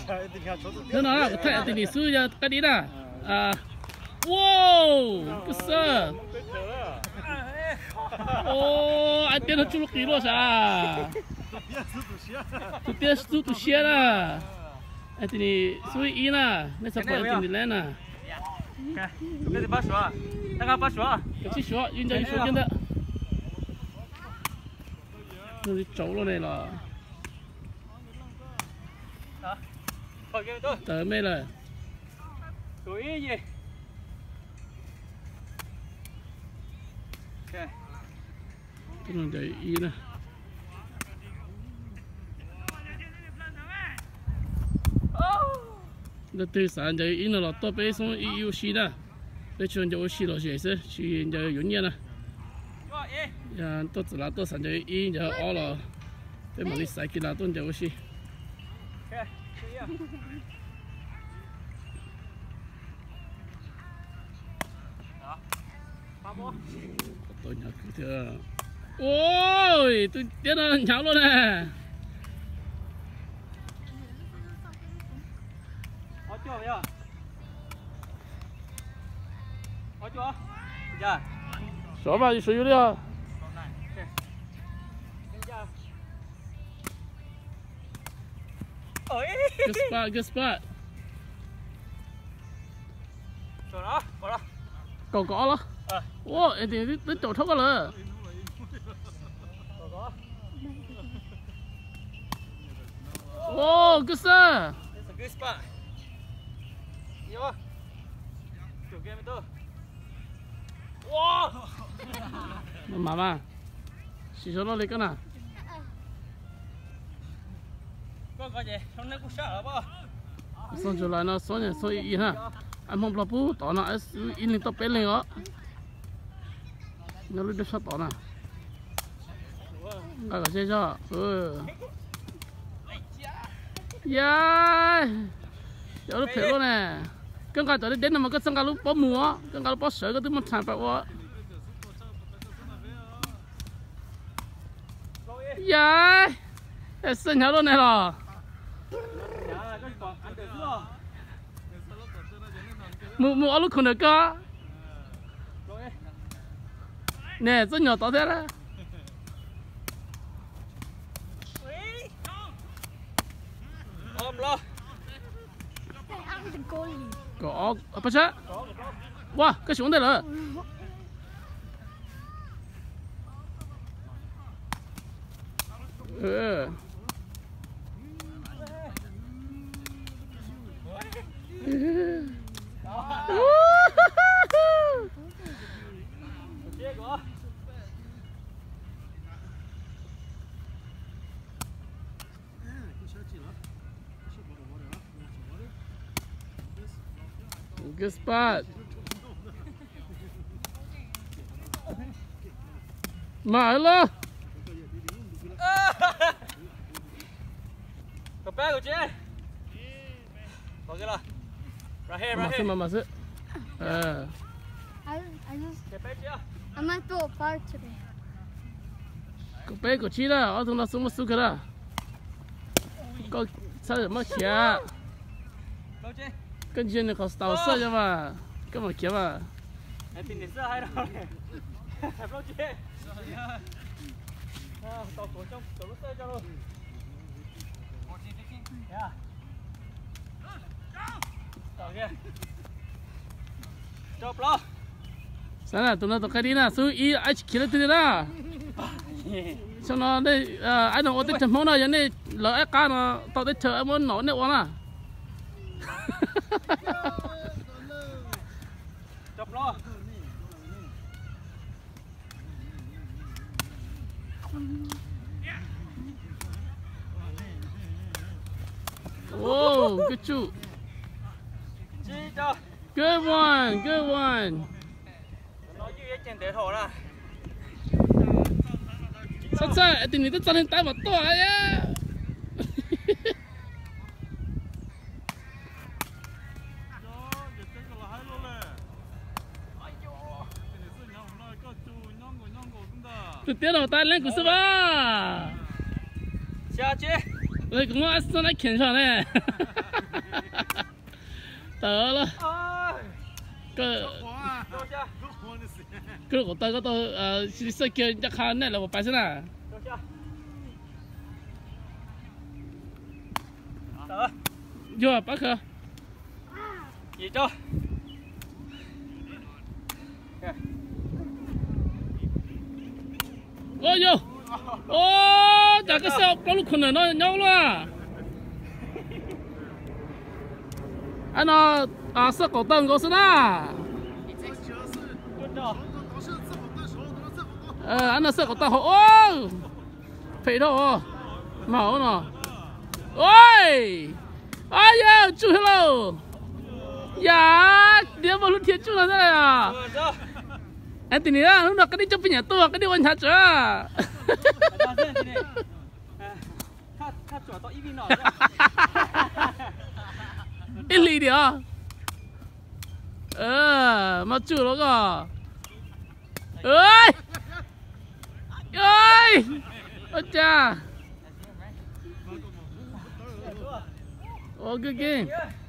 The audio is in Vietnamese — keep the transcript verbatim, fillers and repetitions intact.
nó nói là thay thì xui giờ cái đi nè à wow cái sơ ô anh tiên nó chú lúc gì luôn sao tụi tiên tụi tụi xe nè anh thì xui ý nè nên sắp tới anh thì lên nè cái gì bắt số大家bắt số cái chiếc số yên giờ số chân đó nó đi trấu luôn này là tới mấy rồi tuổi gì cái nó để ý nè nó từ sáng giờ ý nó là to bé xong ý yêu xí nè bé chuyện giờ xí là gì chứ chuyện giờยุ่งยากnè ya to chỉ là to sáng giờ ý giờ ở là bé mà đi sai kia là to giờ xí tôi nhặt cái thứ ôi tôi tiến nó nháo luôn nè ở chỗ vậy ở chỗ dạ số bao nhiêu số đi à good spot good spot chỗ đó bỏ đó còn có đó wow em thì đến chỗ thấp rồi wow good sir good spot vô chỗ kia mới tôi wow mà mà chỉ số nó lấy cái nào con có gì không nên cũng sợ hả bố xong trở lại nó số này số ý ha anh không làm bù tỏ nó in lên top bên lên đó nó lấy được sao tỏ nè à cái gì cho ừ yeah giờ lúc thế luôn nè cái cái tới đến mà cái sân cái lúc bó mùa cái cái lúc bó sợi cái thứ một sản phẩm quá yeah cái sân nhau luôn này rồi mua mua lúc không được cơ nè rất nhỏ to thế đó ôm lo có apa sih wah cái xuống đây rồi ừ good spot mở luôn có bé của chị có cái là ra here ra here mà mà mà ờ I, I just, cái bé chưa I might throw a fart today. có bé của chị đó ở trong đó xuống một số cái đó có sao được mất kia đâu chị cái chuyện này có tàu sơ chứ mà cái mà kia mà em tìm đến sơ hay đâu này em đâu chị tàu cổ trong tàu sơ cho luôn yeah tàu kia chụp lo sao là tụi nó tụi cái đi nè số ý ai kia tới đó cho nó đây ai nó ở đây chấm món nào vậy này lỡ ai cá nó tao đây chờ em muốn nấu này uống à chụp lo oh good shoot good one good one nói như trên để thổ là sao sao thì người ta cho nên tay vào to á từ tiếng đầu tay lên của sư ba cha chứ 你咁我一身嚟啃上咧，得啦。個個我到嗰度誒，是識叫一下呢，嚟我擺先啦。 得。 有啊，擺佢。 移咗。 哦哟，哦，大个小高路困难了，鸟了。啊那啊是狗蛋狗是啦。呃，啊那是狗蛋好哦，肥头哦，毛呢？喂，哎呀，住下喽！呀，dia baru dia住了这呀。哎，对了，你那个你这边也多，个你问他做。 他他做到一边了。 一厘的啊。呃，嘛住了个。哎，哎，我家。我个劲。